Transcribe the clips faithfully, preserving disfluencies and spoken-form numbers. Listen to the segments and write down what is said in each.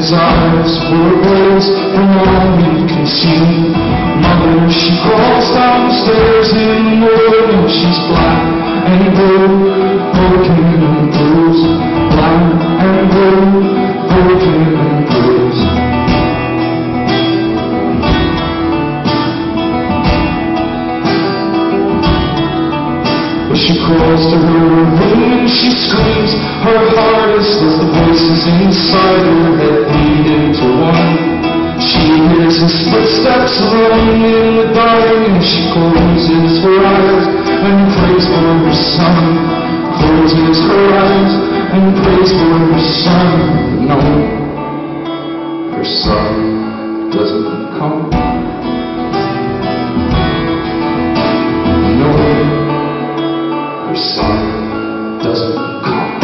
his eyes were ablaze from all he can see. Mother, she crawls downstairs in the morning. She's black and blue, broken and bruised. Black and blue, broken and bruised. She crawls to her room and she screams her hardest as the voices inside her head lead into one. She hears his footsteps alone in the dark, and she closes her eyes and prays for her son. Closes her eyes and prays for her son. But no, her son doesn't come. Son doesn't come.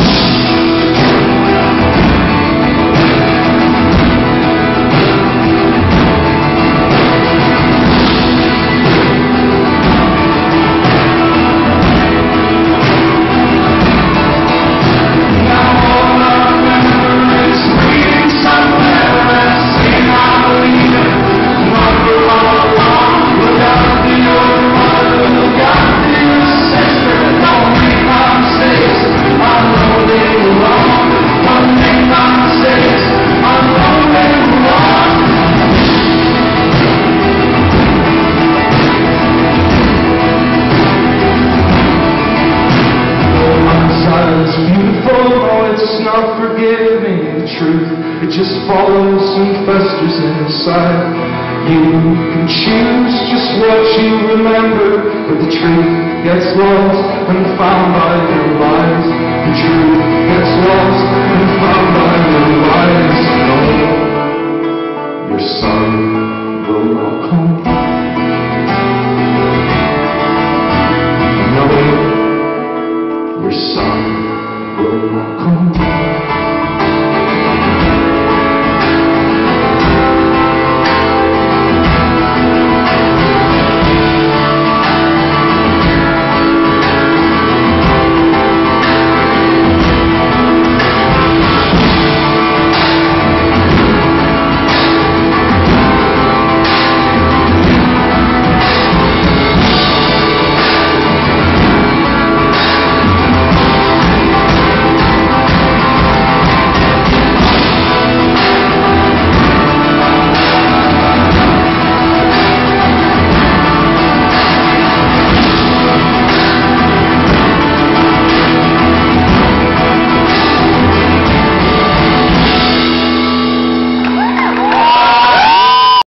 Now all I remember is reading somewhere and seeing how we live. Mother all along, look out for your mother, look out for your sister. Don't make my mistakes, I know they were wrong. Don't make my mistakes, I know they were wrong. Oh, my silence beautiful, oh, it's not forgiving. The truth, it just follows and festers inside. You can choose just what you remember, but the truth gets lost and found by your lies. The truth gets lost and found by your lies. No, your son will not come.